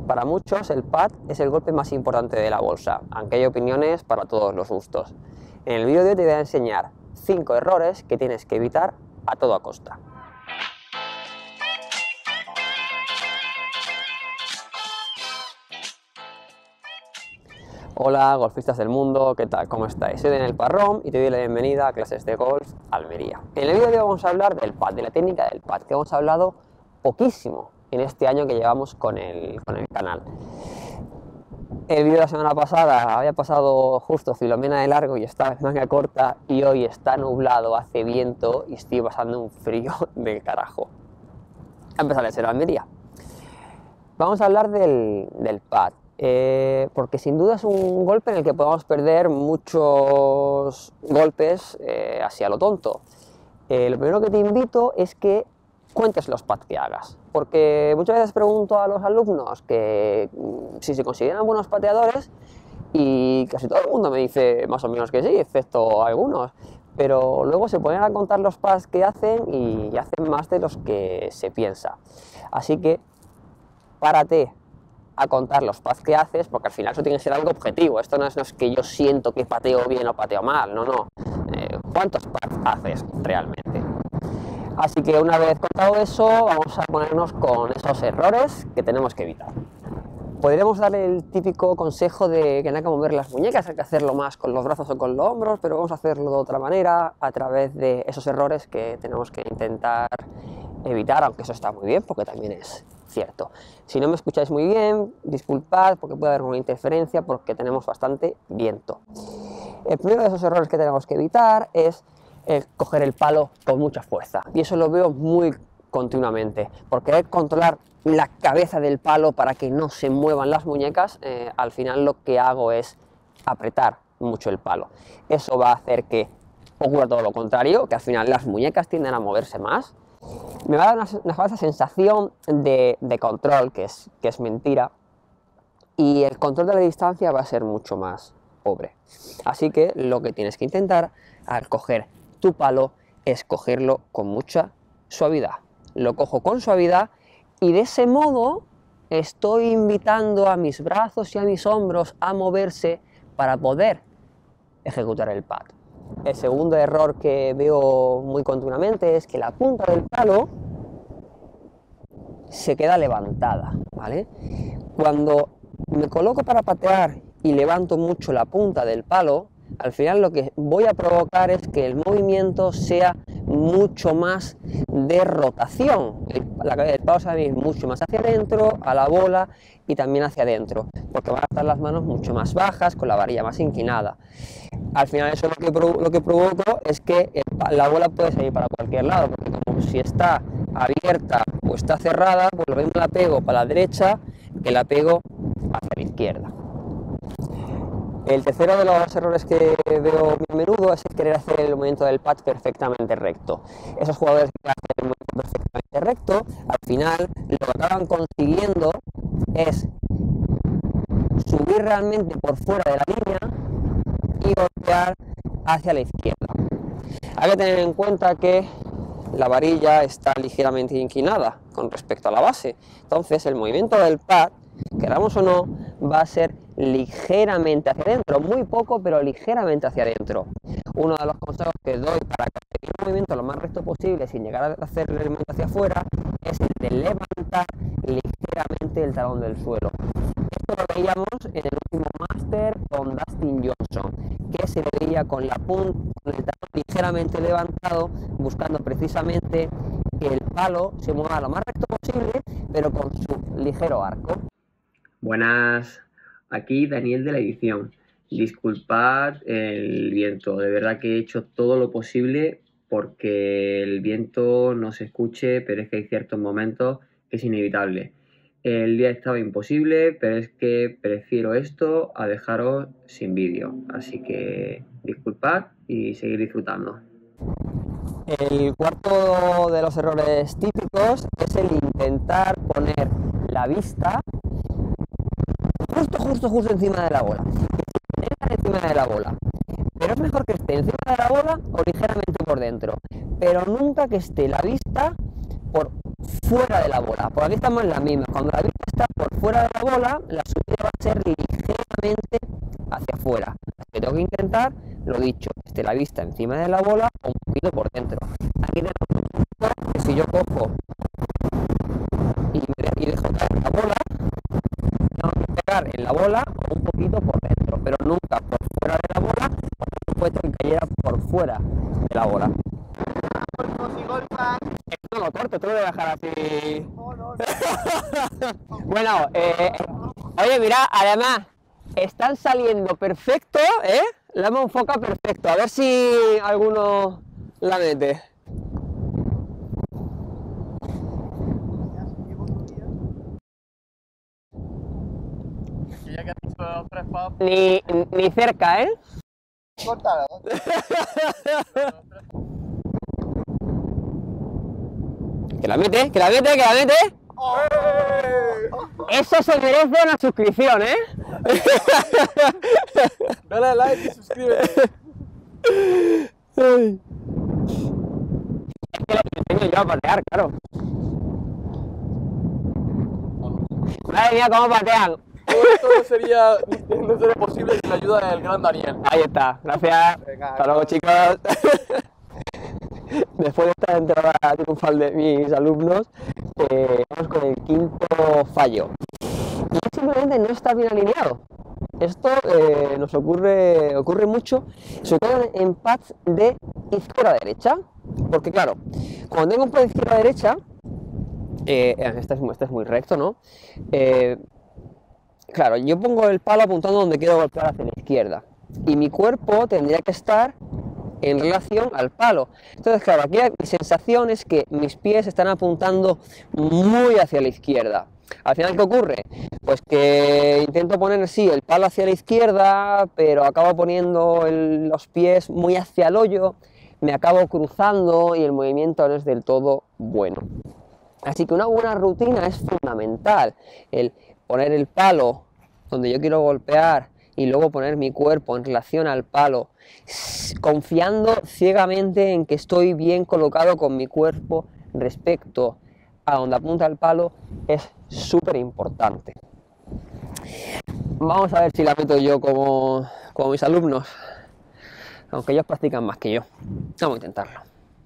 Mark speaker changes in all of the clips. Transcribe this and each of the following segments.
Speaker 1: Para muchos el pad es el golpe más importante de la bolsa, aunque hay opiniones para todos los gustos. En el vídeo de hoy te voy a enseñar 5 errores que tienes que evitar a toda costa. Hola golfistas del mundo, ¿qué tal? ¿Cómo estáis? Soy Daniel Parrón y te doy la bienvenida a Clases de Golf Almería. En el vídeo de hoy vamos a hablar del pad, de la técnica del pad, que hemos hablado poquísimo en este año que llevamos con el canal. El vídeo de la semana pasada había pasado justo Filomena de largo y estaba en manga corta, y hoy está nublado, hace viento y estoy pasando un frío del carajo. A empezar a ser Almería. Vamos a hablar del pad. Porque sin duda es un golpe en el que podemos perder muchos golpes así a lo tonto. Lo primero que te invito es que cuentes los pads que hagas, porque muchas veces pregunto a los alumnos que si se consideran buenos pateadores y casi todo el mundo me dice más o menos que sí, excepto algunos, pero luego se ponen a contar los pads que hacen y hacen más de los que se piensa. Así que párate a contar los pads que haces, porque al final eso tiene que ser algo objetivo. Esto no es que yo siento que pateo bien o pateo mal, no. ¿Cuántos pads haces realmente? Así que una vez contado eso, vamos a ponernos con esos errores que tenemos que evitar. Podríamos darle el típico consejo de que no hay que mover las muñecas, hay que hacerlo más con los brazos o con los hombros, pero vamos a hacerlo de otra manera, a través de esos errores que tenemos que intentar evitar, aunque eso está muy bien, porque también es cierto. Si no me escucháis muy bien, disculpad, porque puede haber una interferencia, porque tenemos bastante viento. El primero de esos errores que tenemos que evitar es coger el palo con mucha fuerza, y eso lo veo muy continuamente. Por querer controlar la cabeza del palo para que no se muevan las muñecas, al final lo que hago es apretar mucho el palo. Eso va a hacer que ocurra todo lo contrario, que al final las muñecas tienden a moverse más. Me va a dar una falsa sensación de control, que es mentira, y el control de la distancia va a ser mucho más pobre. Así que lo que tienes que intentar al coger tu palo es cogerlo con mucha suavidad. Lo cojo con suavidad y de ese modo estoy invitando a mis brazos y a mis hombros a moverse para poder ejecutar el pad. El segundo error que veo muy continuamente es que la punta del palo se queda levantada, ¿vale? Cuando me coloco para patear y levanto mucho la punta del palo, al final lo que voy a provocar es que el movimiento sea mucho más de rotación. La cabeza del palo se va a ir mucho más hacia adentro, a la bola y también hacia adentro, porque van a estar las manos mucho más bajas, con la varilla más inclinada. Al final eso lo que provoco es que la bola puede salir para cualquier lado, porque como si está abierta o está cerrada, pues lo mismo la pego para la derecha que la pego hacia la izquierda. El tercero de los errores que veo muy a menudo es el querer hacer el movimiento del pad perfectamente recto. Esos jugadores que hacen el movimiento perfectamente recto, al final lo que acaban consiguiendo es subir realmente por fuera de la línea y golpear hacia la izquierda. Hay que tener en cuenta que la varilla está ligeramente inclinada con respecto a la base, entonces el movimiento del pad, queramos o no, va a ser ligeramente hacia adentro, muy poco, pero ligeramente hacia adentro. Uno de los consejos que doy para conseguir un movimiento lo más recto posible sin llegar a hacer el movimiento hacia afuera es el de levantar ligeramente el talón del suelo. Esto lo veíamos en el último máster con Dustin Johnson, que se le veía con la punta, con el talón ligeramente levantado, buscando precisamente que el palo se mueva lo más recto posible, pero con su ligero arco.
Speaker 2: Buenas, aquí Daniel de la edición. Disculpad el viento, de verdad que he hecho todo lo posible porque el viento no se escuche, pero es que hay ciertos momentos que es inevitable. El día estaba imposible, pero es que prefiero esto a dejaros sin vídeo, así que disculpad y seguir disfrutando.
Speaker 1: El cuarto de los errores típicos es el intentar poner la vista justo encima de la bola. Encima de la bola. Pero es mejor que esté encima de la bola o ligeramente por dentro. Pero nunca que esté la vista por fuera de la bola. Porque aquí estamos en la misma. Cuando la vista está por fuera de la bola, la subida va a ser ligeramente hacia afuera. Así que tengo que intentar, lo dicho, que esté la vista encima de la bola o un poquito por dentro. Aquí tenemos un punto que si yo cojo y dejo caer la bola, tengo que pegar en la bola o un poquito por dentro, pero nunca por fuera de la bola, porque no puede que cayera por fuera de la bola. No lo corto, te lo voy a dejar así. Bueno, oye, mira, además están saliendo perfecto, ¿eh? La hemos enfocado perfecto. A ver si alguno la mete. Ni cerca, ¿eh?
Speaker 3: Córtala.
Speaker 1: Que la mete, que la mete, que la mete. Eso se merece una suscripción, ¿eh?
Speaker 3: Dale a like y suscríbete.
Speaker 1: Es que le enseño yo a patear, claro. Madre mía, cómo patean.
Speaker 3: Todo esto no sería posible sin la ayuda del gran Daniel.
Speaker 1: Ahí está, gracias.
Speaker 3: Venga,
Speaker 1: Hasta luego, chicos. Después de esta entrada triunfal de mis alumnos, vamos con el quinto fallo. Y simplemente no está bien alineado. Esto nos ocurre mucho, sobre todo en pads de izquierda a derecha. Porque claro, cuando tengo un pad de izquierda a derecha, este es muy recto, ¿no? Claro, yo pongo el palo apuntando donde quiero golpear hacia la izquierda. Y mi cuerpo tendría que estar en relación al palo. Entonces, claro, aquí mi sensación es que mis pies están apuntando muy hacia la izquierda. Al final, ¿qué ocurre? Pues que intento poner, sí, el palo hacia la izquierda, pero acabo poniendo los pies muy hacia el hoyo, me acabo cruzando y el movimiento no es del todo bueno. Así que una buena rutina es fundamental, el poner el palo donde yo quiero golpear y luego poner mi cuerpo en relación al palo, confiando ciegamente en que estoy bien colocado con mi cuerpo respecto a donde apunta el palo, es súper importante. Vamos a ver si la meto yo como mis alumnos, aunque ellos practican más que yo. Vamos a intentarlo.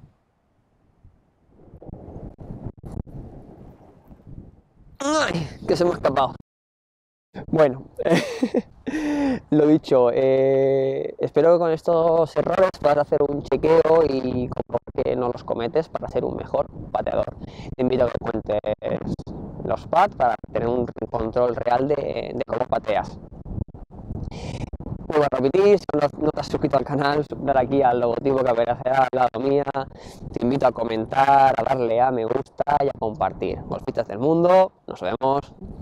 Speaker 1: ¡Ay! Que se me ha escapado. Bueno, lo dicho, espero que con estos errores puedas hacer un chequeo y comprobar que no los cometes para ser un mejor pateador. Te invito a que cuentes los pads para tener un control real de cómo pateas. Vuelvo a repetir, si no te has suscrito al canal, dar aquí al logotipo que aparecerá al lado mía. Te invito a comentar, a darle a me gusta y a compartir. Golfistas del mundo, nos vemos.